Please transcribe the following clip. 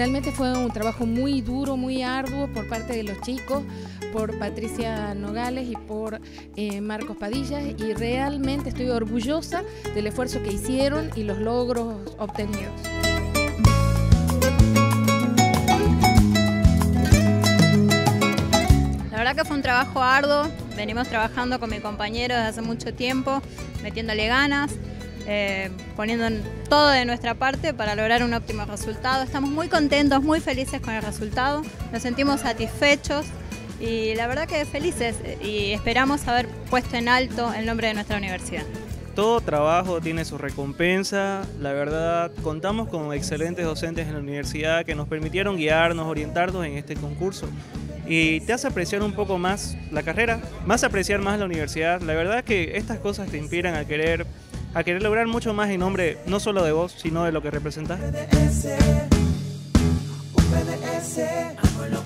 realmente fue un trabajo muy duro, muy arduo por parte de los chicos, por Patricia Nogales y por Marcos Padilla, y realmente estoy orgullosa del esfuerzo que hicieron y los logros obtenidos. La verdad que fue un trabajo arduo, venimos trabajando con mi compañero desde hace mucho tiempo, metiéndole ganas, poniendo todo de nuestra parte para lograr un óptimo resultado. Estamos muy contentos, muy felices con el resultado, nos sentimos satisfechos y la verdad que felices, y esperamos haber puesto en alto el nombre de nuestra universidad. Todo trabajo tiene su recompensa, la verdad contamos con excelentes docentes en la universidad que nos permitieron guiarnos, orientarnos en este concurso. Y te hace apreciar un poco más la carrera, más apreciar más la universidad. La verdad es que estas cosas te inspiran a querer lograr mucho más en nombre no solo de vos, sino de lo que representás.